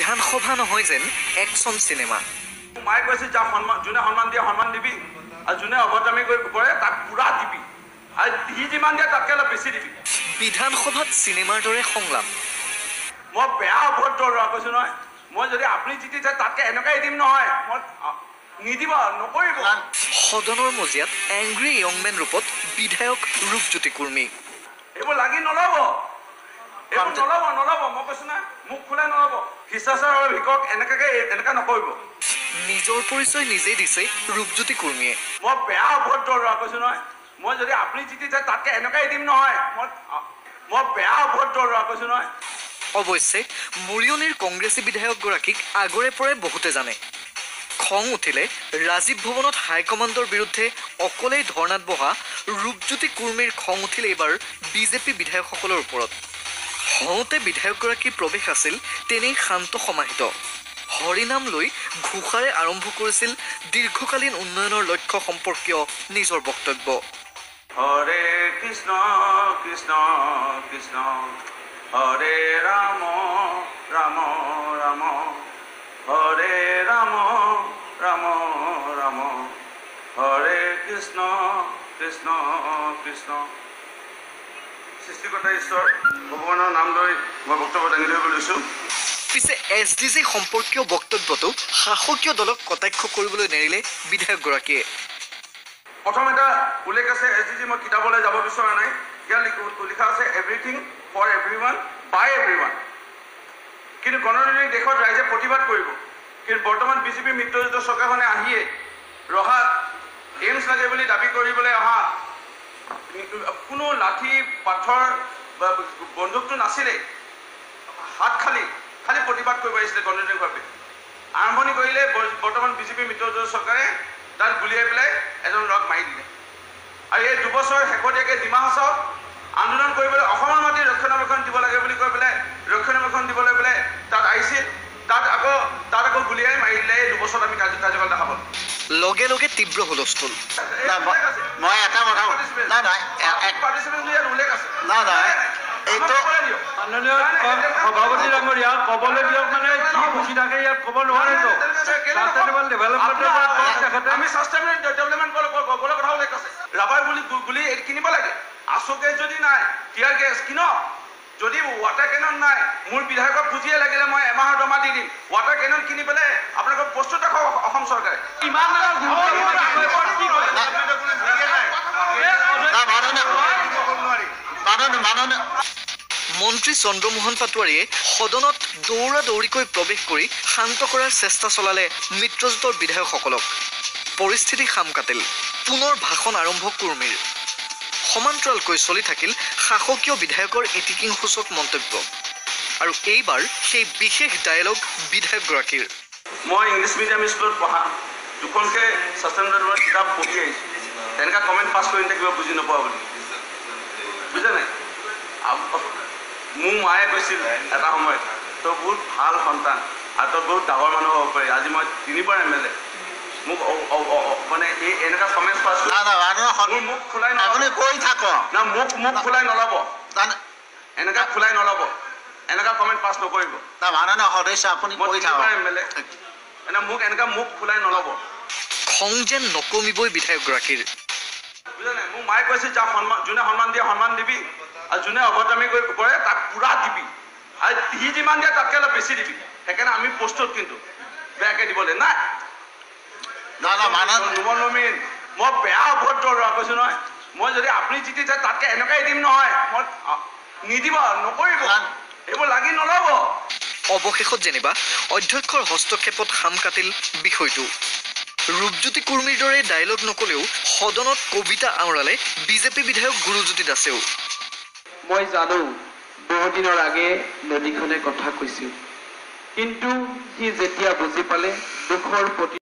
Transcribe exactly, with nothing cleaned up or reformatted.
বিধানসভা নহয় যেন action cinema. মায়ে কৈছে যা সন্মান যোনে সন্মান দিয়ে সন্মান দিবি আৰু যোনে অভদ্ৰামি কৰে তাক পুৰা দিবি আৰু সি যিমান দিয়ে তাতকৈ অলপ বেছি দিবি। বিধানসভাত চিনেমাৰ দৰে সংলাপ। মই বেয়া অভদ্ৰ ল'ৰা কৈছোঁ নহয়, মই যদি আপুনি জিতিছে তাতকৈ এনেকুৱাই দিম নহয়, মই নিদিব নকৰিব। সদনৰ মজিয়াত এংগ্ৰি য়ংমেন ৰূপত বিধায়ক ৰূপজ্যোতি কুৰ্মী। এইবোৰ লাগি নল'ব, এইবোৰ নল'ব নল'ব মই কৈছোঁ না, মুখ খোলাই নল'ব। শিষ্টাচাৰ আৰু ভিকক এনেকাকে এনেকা নকৰিব। নিজৰ পৰিচয় নিজেই দিছে ৰূপজ্যোতি কুৰ্মীয়ে। মই বেয়া অভদ্ৰ ল'ৰা কৈছোঁ নহয়, মই যদি আপুনি জিতিছে তাতকৈ এনেকুৱাই দিম নহয়, মই মই বেয়া অভদ্ৰ ল'ৰা কৈছোঁ নহয়। অৱশ্যে মৰিয়নিৰ কংগ্ৰেছী বিধায়কগৰাকীক আগৰে পৰাই বহুতে জানে। খং উঠিলে ৰাজীৱ ভৱনত হাইকমাণ্ডৰ বিৰুদ্ধে অকলেই ধৰ্ণাত বহা ৰূপজ্যোতি কুৰ্মীৰ খং উঠিল এইবাৰ বিজেপি বিধায়কসকলৰ ওপৰত। হওঁতে বিধায়কগৰাকীৰ প্ৰৱেশ আছিল তেনেই শান্ত সমাহিত। হৰিনাম লৈ ঘোষাৰে আৰম্ভ কৰিছিল দীৰ্ঘকালীন উন্নয়নৰ লক্ষ্য সম্পৰ্কীয় নিজৰ বক্তব্য। হৰে কৃষ্ণ কৃষ্ণ কৃষ্ণ হৰে ৰাম ৰাম ৰাম হৰে ৰাম ৰাম ৰাম হৰে কৃষ্ণ কৃষ্ণ কৃষ্ণ। সৃষ্টিকৰ্তা ঈশ্বৰ ভগৱানৰ নাম লৈ মই বক্তব্য দাঙি ধৰিব লৈছোঁ। পিছে এছ ডি জি সম্পৰ্কীয় বক্তব্যটো শাসকীয় দলক কটাক্ষ কৰিবলৈ নেৰিলে বিধায়কগৰাকীয়ে। প্ৰথম এটা উল্লেখ আছে, এছ ডি জি মই কিতাপলৈ যাব বিচৰা নাই, ইয়াত লিখা আছে everything for every one by every one. কিন্তু গণতান্ত্ৰিক দেশত ৰাইজে প্ৰতিবাদ কৰিব। কিন্তু বৰ্তমান বিজেপি মিত্ৰজোঁটৰ চৰকাৰখনে আহিয়ে ৰহাত এইমছ লাগে বুলি দাবী কৰিবলৈ অহা কোনো লাঠি পাথৰ বা বন্দুকটো নাছিলে, হাত খালি খালি প্ৰতিবাদ কৰিব আহিছিলে গণতান্ত্ৰিকভাৱে। আৰম্ভণি কৰিলে বৰ্তমান বিজেপি মিত্ৰজোঁটৰ চৰকাৰে তাত গুলিয়াই পেলাই এজন ল'ৰাক মাৰি দিলে। আৰু এই দুবছৰ শেহতীয়াকৈ ডিমা হাছাওত আন্দোলন কৰিবলৈ অসমৰ মাটি ৰক্ষণাবেক্ষণ দিব লাগে বুলি কৈ পেলাই ৰক্ষণাবেক্ষণ দিবলৈ পেলাই তাত আহিছিল, তাত আকৌ তাত আকৌ গুলিয়াই মাৰি দিলে। এই দুবছৰত আমি কাৰ্যকাল দেখা পালোঁ। লগে লগে তীব্ৰ হুলস্থুল। মই এটা কথা নাই নাই উল্লেখ আছে নাই নাই এইটো মাননীয় সভাপতি ডাঙৰীয়া ক'বলৈ দিয়ক, মানে যি খুচি থাকে ইয়াত ক'ব নোৱাৰেতো। আমি ছাষ্টেইনেবল ডেভেলপমেণ্ট ক'বলৈ কথা উল্লেখ আছে। ৰাবাৰ গুলি গুলি কিনিব লাগে, আছু গেছ যদি নাই টিয়াৰ গেছ কিনক। যদি ৱাটাৰ কেনন নাই, মোৰ বিধায়কক খুজিয়ে লাগিলে মই এমাহৰ দৰমহা দি দিম। ৱাটাৰ কেনন কিনি পেলাই আপোনালোকক প্ৰস্তুত ৰাখক অসম চৰকাৰে। ইমান মন্ত্ৰী চন্দ্ৰমোহন পাটোৱাৰীয়ে সদনত দৌৰা দৌৰিকৈ প্ৰৱেশ কৰি শান্ত কৰাৰ চেষ্টা চলালে মিত্ৰজোঁটৰ বিধায়কসকলক। পৰিস্থিতি খাম কাটিল। পুনৰ ভাষণ আৰম্ভ কুৰ্মীৰ। সমান্তৰালকৈ চলি থাকিল শাসকীয় বিধায়কৰ ইতিকিংসূচক মন্তব্য। আৰু এইবাৰ সেই বিশেষ ডায়েলগ বিধায়কগৰাকীৰ। মই ইংলিছ মিডিয়াম স্কুলত পঢ়া, দুখনকৈ ছাষ্টেইনেবল কিতাপ পঢ়ি আহিছোঁ। তেনেকুৱা কমেণ্ট পাছ কৰি থাকিব বুজি নোপোৱা বুলি, বুজা নাই? মোৰ মায়ে কৈছিল এটা সময়ত, তই বহুত ভাল সন্তান আৰু তই বহুত ডাঙৰ মানুহ হ'ব পাৰি। আজি মই তিনিবাৰ এম এল এ, মোক মানে এই এনেকুৱা কমেণ্ট পাছ কৰি মোৰ মুখ খোলাই আপুনি কৈ থাকক না, মুখ মুখ খোলাই নল'ব, এনেকুৱা খোলাই নল'ব, এনেকুৱা কমেণ্ট পাছ নকৰিব। মাননীয় সদস্য আপুনি মই কৈ তিনিবাৰ থাকক এম এল এ, এনে মোক এনেকুৱা মুখ খোলাই নল'ব। খং যেন নকমিবই বিধায়কগৰাকীৰ। বুজা নাই? মোৰ মায়ে কৈছে যা সন্মান যোনে সন্মান দিয়ে সন্মান দিবি আৰু যোনে অভদ্ৰামি কৰে তাক পুৰা দিবি আৰু সি যিমান দিয়ে তাতকৈ অলপ বেছি দিবি। সেইকাৰণে আমি প্ৰস্তুত কিন্তু বেয়াকৈ দিবলৈ নাই। নমীন মই বেয়া অভদ্ৰ ল'ৰা কৈছোঁ নহয়, মই যদি আপুনি জিতিছে তাতকৈ এনেকুৱাই দিম নহয়, মই নিদিব নকৰিব, এইবোৰ লাগি নল'ব। অৱশেষত যেনিবা অধ্যক্ষৰ হস্তক্ষেপত খাম কাটিল বিষয়টো। ৰূপজ্যোতি কুৰ্মীৰ দৰে ডায়লগ নকলেও সদনত কবিতা আওৰালে বিজেপি বিধায়ক গুৰুজ্যোতি দাসেও। মই জানো বহুদিনৰ আগে নদীখনে কথা কৈছিল, কিন্তু সি যেতিয়া বুজি পালে দুখৰ প্ৰতি